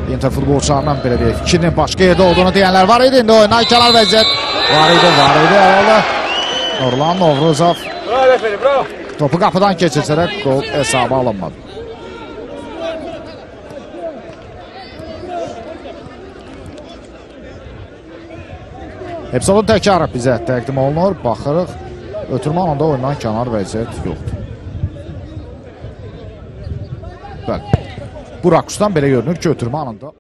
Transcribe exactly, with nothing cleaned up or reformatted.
Inter futbolçularından belə deyək, fikrinin başqa yerdə olduğunu deyənlər var idi. İndi oyundan kənar vəziyyət var idi, var idi. Herhalde Nurlan Novruzov topu qapıdan keçirsərək qol hesabı alınmadı. Epsilon təkrarı bizə təqdim olunur. Baxırıq, ötürmə anında oyundan kənar vəziyyət yoxdur. Bəli, bu rakusdan belə görünür ki, ötürmə anında